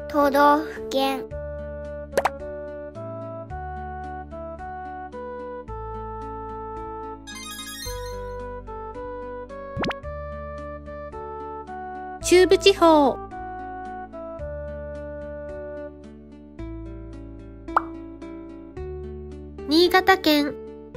都道府県中部地方新潟県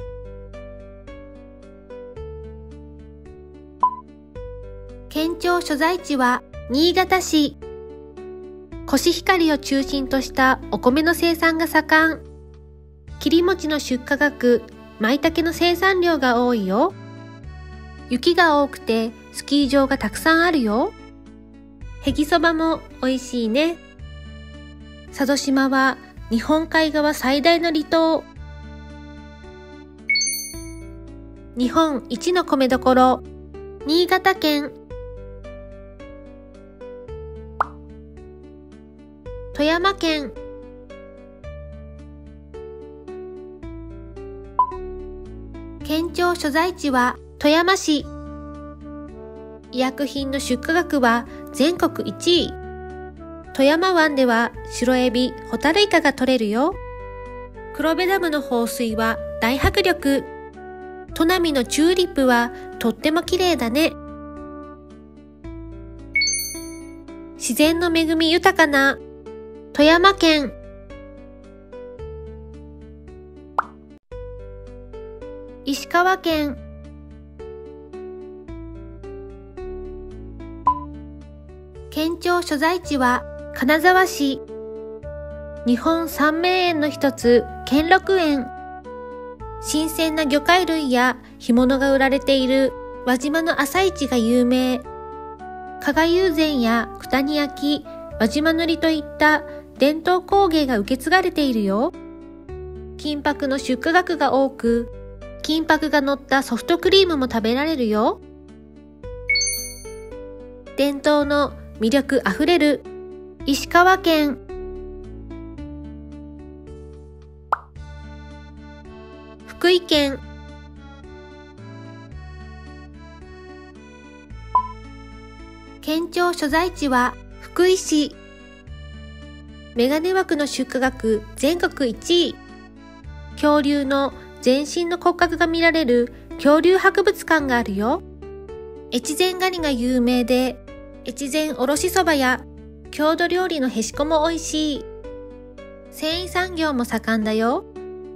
県庁所在地は新潟市。コシヒカリを中心としたお米の生産が盛ん。切り餅の出荷額、舞茸の生産量が多いよ。雪が多くてスキー場がたくさんあるよ。へぎそばも美味しいね。佐渡島は日本海側最大の離島。日本一の米どころ、新潟県。富山県。県庁所在地は富山市。医薬品の出荷額は全国1位。富山湾では白エビ、ホタルイカが取れるよ。黒部ダムの放水は大迫力。砺波のチューリップはとっても綺麗だね。自然の恵み豊かな富山県。石川県。県庁所在地は金沢市。日本三名園の一つ、兼六園。新鮮な魚介類や干物が売られている輪島の朝市が有名。加賀友禅や九谷焼、輪島塗といった伝統工芸が受け継がれているよ。金箔の出荷額が多く、金箔が乗ったソフトクリームも食べられるよ。伝統の魅力あふれる石川県。福井県。県庁所在地は福井市。メガネ枠の出荷額全国1位。恐竜の全身の骨格が見られる恐竜博物館があるよ。越前ガニが有名で、越前おろしそばや郷土料理のへしこも美味しい。繊維産業も盛んだよ。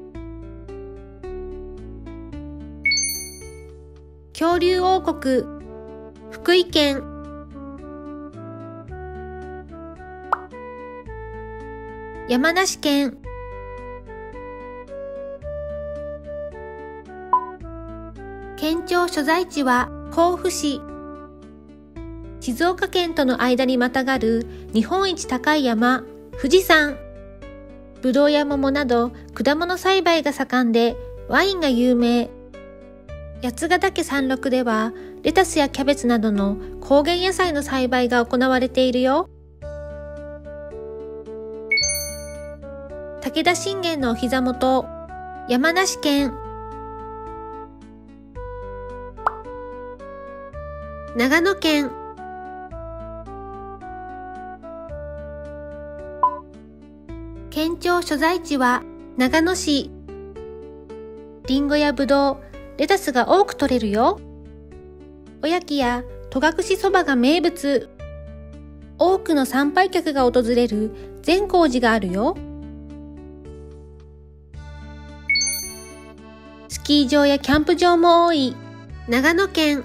恐竜王国、福井県。山梨県。県庁所在地は甲府市。静岡県との間にまたがる日本一高い山、富士山。ぶどうや桃など果物栽培が盛んでワインが有名。八ヶ岳山麓ではレタスやキャベツなどの高原野菜の栽培が行われているよ。武田信玄のお膝元、山梨県。長野県。県庁所在地は長野市。りんごやぶどう、レタスが多く取れるよ。おやきや戸隠そばが名物。多くの参拝客が訪れる善光寺があるよ。スキー場やキャンプ場も多い長野県。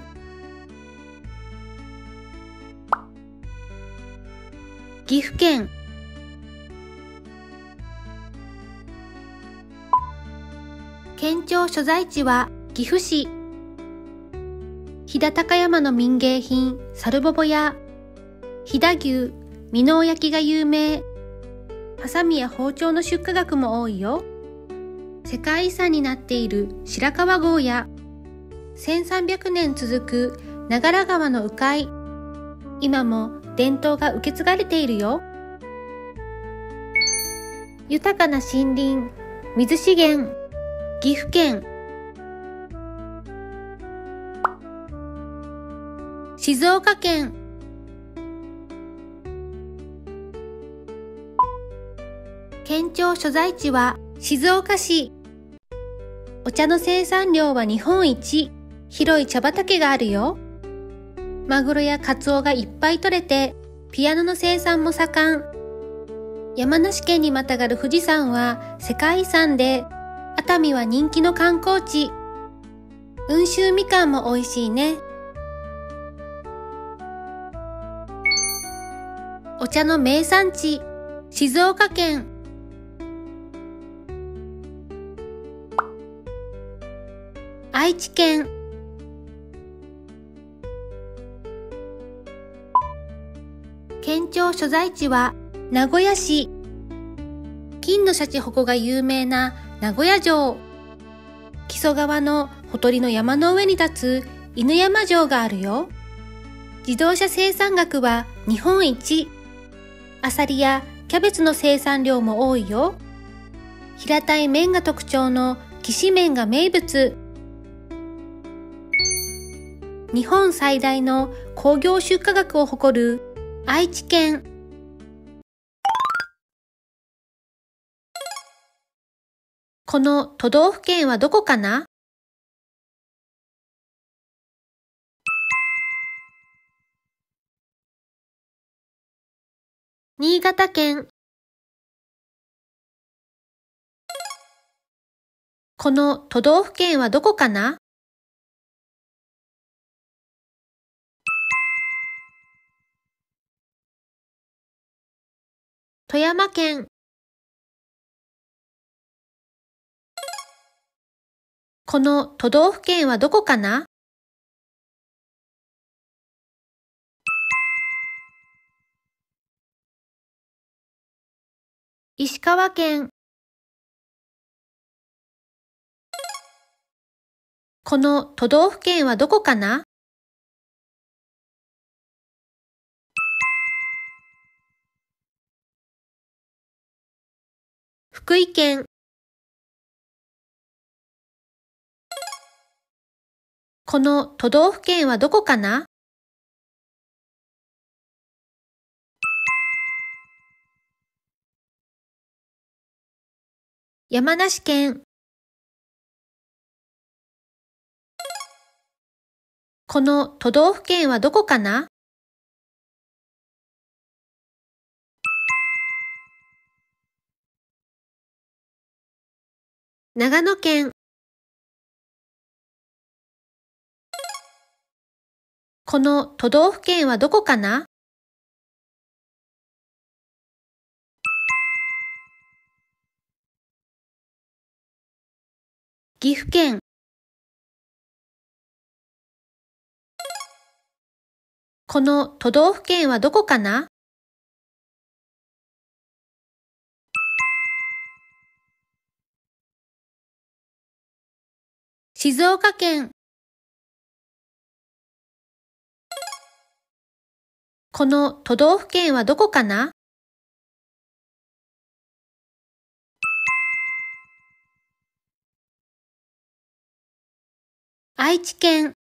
岐阜県。県庁所在地は岐阜市。飛騨高山の民芸品、さるぼぼや飛騨牛、箕面焼きが有名。ハサミや包丁の出荷額も多いよ。世界遺産になっている白川郷や1300年続く長良川の鵜飼、今も伝統が受け継がれているよ。豊かな森林、水資源、岐阜県。静岡県。 県庁所在地は静岡市。お茶の生産量は日本一。広い茶畑があるよ。マグロやカツオがいっぱい取れて、ピアノの生産も盛ん。山梨県にまたがる富士山は世界遺産で、熱海は人気の観光地。温州みかんも美味しいね。お茶の名産地、静岡県。愛知県。県庁所在地は名古屋市。金のシャチホコが有名な名古屋城。木曽川のほとりの山の上に立つ犬山城があるよ。自動車生産額は日本一。アサリやキャベツの生産量も多いよ。平たい麺が特徴のきしめんが名物。日本最大の工業出荷額を誇る愛知県。この都道府県はどこかな？新潟県。この都道府県はどこかな？富山県。この都道府県はどこかな？石川県。この都道府県はどこかな？福井県。この都道府県はどこかな？山梨県。この都道府県はどこかな？長野県。この都道府県はどこかな？岐阜県。この都道府県はどこかな？静岡県。この都道府県はどこかな？愛知県。